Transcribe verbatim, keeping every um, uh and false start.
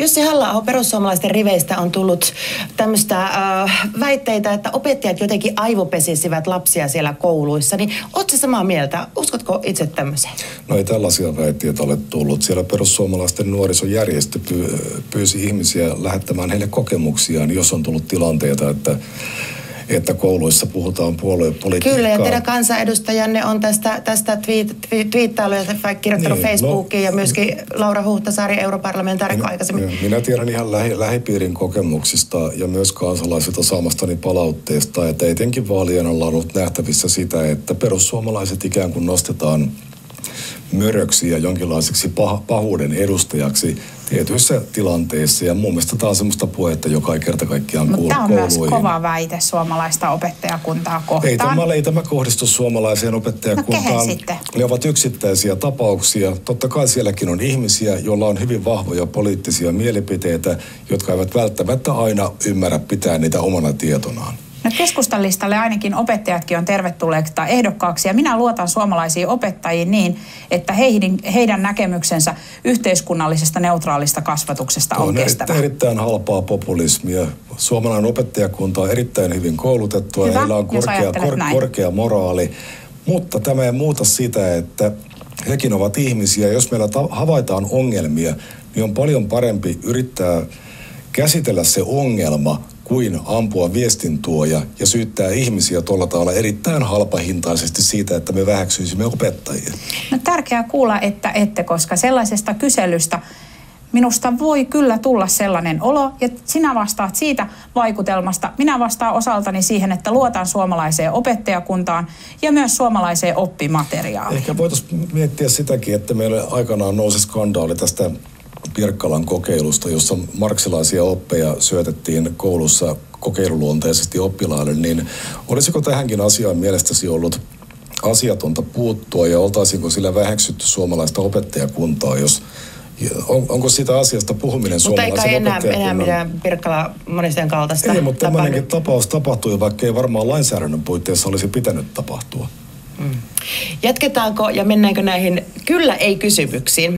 Jussi Halla-aho perussuomalaisten riveistä on tullut tämmöistä äh, väitteitä, että opettajat jotenkin aivopesisivät lapsia siellä kouluissa. Niin ootko samaa mieltä? Uskotko itse tämmöiseen? No ei tällaisia väitteitä ole tullut. Siellä perussuomalaisten nuorisojärjestö pyy- pyysi ihmisiä lähettämään heille kokemuksiaan, jos on tullut tilanteita, että että kouluissa puhutaan puoluepolitiikkaa. Kyllä, ja teidän kansanedustajanne on tästä, tästä twiit, twiit, twiittailu ja kirjoittanut niin, Facebookiin no, ja myöskin Laura Huhtasaari, europarlamentaarikko aikaisemmin. Minä tiedän ihan lähi, lähipiirin kokemuksista ja myös kansalaisilta saamastani palautteesta, että etenkin vaalien alla on ollut nähtävissä sitä, että perussuomalaiset ikään kuin nostetaan möröksi ja jonkinlaiseksi pah- pahuuden edustajaksi tietyissä tilanteissa. Ja mun mielestä tämä on semmoista puhetta, joka ei kerta kaikkiaan kuulu kouluihin. Mutta tämä on myös kova väite suomalaista opettajakuntaa kohtaan. Ei tämä, ei tämä kohdistu suomalaiseen opettajakuntaan. No kehen sitten? Ne ovat yksittäisiä tapauksia. Totta kai sielläkin on ihmisiä, joilla on hyvin vahvoja poliittisia mielipiteitä, jotka eivät välttämättä aina ymmärrä pitää niitä omana tietonaan. No keskustan listalle ainakin opettajatkin on tervetulleita ehdokkaaksi ja minä luotan suomalaisiin opettajiin niin, että heidän, heidän näkemyksensä yhteiskunnallisesta neutraalista kasvatuksesta on, on kestävä. On erittäin halpaa populismia. Suomalainen opettajakunta on erittäin hyvin koulutettua ja heillä on korkea, kor, korkea moraali, mutta tämä ei muuta sitä, että hekin ovat ihmisiä. Jos meillä ta- havaitaan ongelmia, niin on paljon parempi yrittää käsitellä se ongelma kuin ampua viestintuoja ja syyttää ihmisiä tuolla tavalla erittäin halpahintaisesti siitä, että me väheksyisimme opettajia. No tärkeää kuulla, että ette, koska sellaisesta kyselystä minusta voi kyllä tulla sellainen olo, ja sinä vastaat siitä vaikutelmasta. Minä vastaan osaltani siihen, että luotan suomalaiseen opettajakuntaan ja myös suomalaiseen oppimateriaaliin. Ehkä voitaisiin miettiä sitäkin, että meillä aikanaan nousi skandaali tästä Pirkkalan kokeilusta, jossa marksilaisia oppeja syötettiin koulussa kokeiluluonteisesti oppilaille, niin olisiko tähänkin asiaan mielestäsi ollut asiatonta puuttua ja oltaisiinko sillä väheksytty suomalaista opettajakuntaa, jos on, onko sitä asiasta puhuminen suomalaisen opettajakunnan? Mutta eikä enää, enää mitään Pirkkala monisten kaltaista. Ei, mutta tämmöinenkin tapaus tapahtui, vaikka ei varmaan lainsäädännön puitteissa olisi pitänyt tapahtua. Mm. Jatketaanko ja mennäänkö näihin kyllä ei kysymyksiin?